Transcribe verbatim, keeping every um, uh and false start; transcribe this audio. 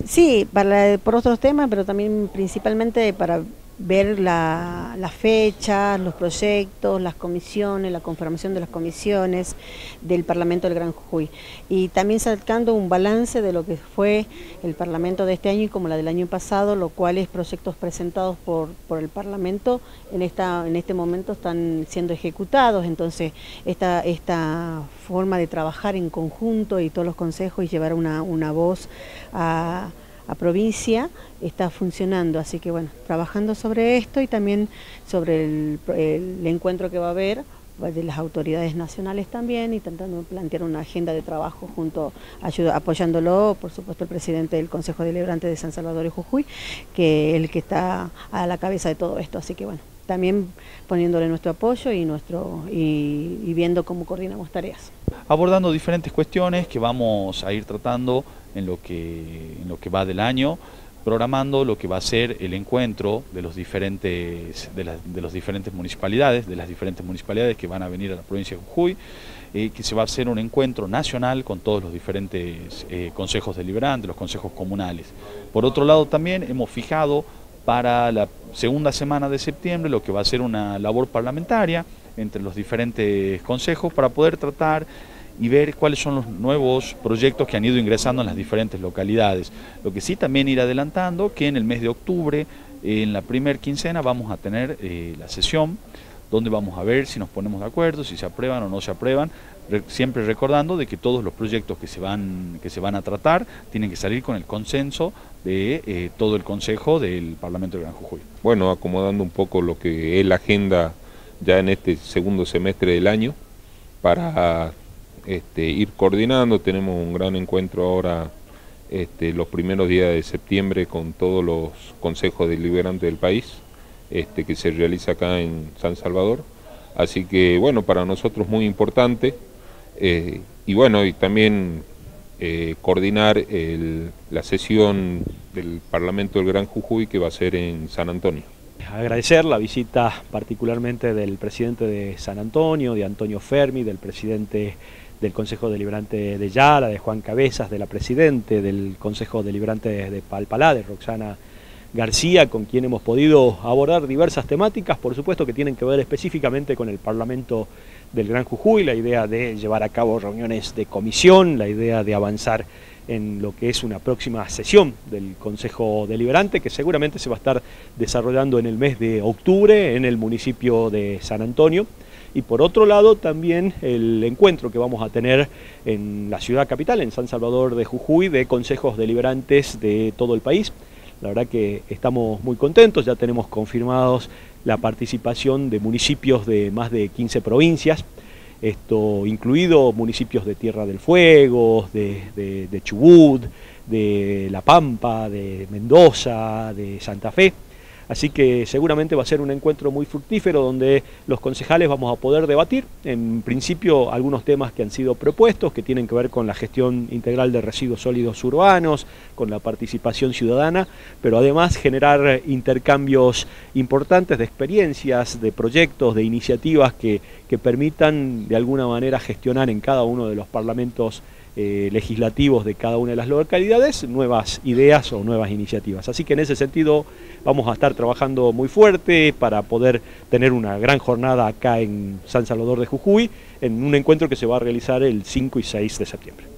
Sí, para, por otros temas, pero también principalmente para ver la, las fechas, los proyectos, las comisiones, la conformación de las comisiones del Parlamento del Gran Jujuy. Y también sacando un balance de lo que fue el Parlamento de este año y como la del año pasado, lo cual es proyectos presentados por, por el Parlamento en, esta, en este momento están siendo ejecutados. Entonces, esta, esta forma de trabajar en conjunto y todos los consejos y llevar una, una voz a... a provincia está funcionando, así que bueno, trabajando sobre esto y también sobre el, el encuentro que va a haber de las autoridades nacionales también, y tratando de plantear una agenda de trabajo junto, ayuda, apoyándolo, por supuesto, el presidente del Consejo Deliberante de San Salvador y Jujuy, que es el que está a la cabeza de todo esto, así que bueno, también poniéndole nuestro apoyo y, nuestro, y, y viendo cómo coordinamos tareas. Abordando diferentes cuestiones que vamos a ir tratando en lo que, en lo que va del año, programando lo que va a ser el encuentro de los diferentes, de, la, de los diferentes municipalidades, de las diferentes municipalidades que van a venir a la provincia de Jujuy, eh, que se va a hacer un encuentro nacional con todos los diferentes eh, consejos deliberantes, los consejos comunales. Por otro lado, también hemos fijado para la segunda semana de septiembre lo que va a ser una labor parlamentaria entre los diferentes consejos para poder tratar y ver cuáles son los nuevos proyectos que han ido ingresando en las diferentes localidades. Lo que sí también ir adelantando que en el mes de octubre, en la primer quincena, vamos a tener eh, la sesión donde vamos a ver si nos ponemos de acuerdo, si se aprueban o no se aprueban, re siempre recordando de que todos los proyectos que se van, que se van a tratar tienen que salir con el consenso de eh, todo el Consejo del Parlamento del Gran Jujuy. Bueno, acomodando un poco lo que es la agenda ya en este segundo semestre del año para este, ir coordinando. Tenemos un gran encuentro ahora este, los primeros días de septiembre con todos los consejos deliberantes del país este, que se realiza acá en San Salvador, así que bueno, para nosotros muy importante eh, y bueno, y también eh, coordinar el, la sesión del Parlamento del Gran Jujuy que va a ser en San Antonio. Agradecer la visita particularmente del presidente de San Antonio, de Antonio Fermi, del presidente del Consejo Deliberante de Yala, de Juan Cabezas, de la presidente del Consejo Deliberante de Palpalá, de Roxana García, con quien hemos podido abordar diversas temáticas, por supuesto que tienen que ver específicamente con el Parlamento del Gran Jujuy, la idea de llevar a cabo reuniones de comisión, la idea de avanzar en lo que es una próxima sesión del Consejo Deliberante, que seguramente se va a estar desarrollando en el mes de octubre en el municipio de San Antonio. Y por otro lado también el encuentro que vamos a tener en la ciudad capital, en San Salvador de Jujuy, de consejos deliberantes de todo el país. La verdad que estamos muy contentos, ya tenemos confirmados la participación de municipios de más de quince provincias, esto incluido municipios de Tierra del Fuego, de, de, de Chubut, de La Pampa, de Mendoza, de Santa Fe. Así que seguramente va a ser un encuentro muy fructífero donde los concejales vamos a poder debatir, en principio, algunos temas que han sido propuestos, que tienen que ver con la gestión integral de residuos sólidos urbanos, con la participación ciudadana, pero además generar intercambios importantes de experiencias, de proyectos, de iniciativas que, que permitan de alguna manera gestionar en cada uno de los parlamentos Eh, legislativos de cada una de las localidades, nuevas ideas o nuevas iniciativas. Así que en ese sentido vamos a estar trabajando muy fuerte para poder tener una gran jornada acá en San Salvador de Jujuy, en un encuentro que se va a realizar el cinco y seis de septiembre.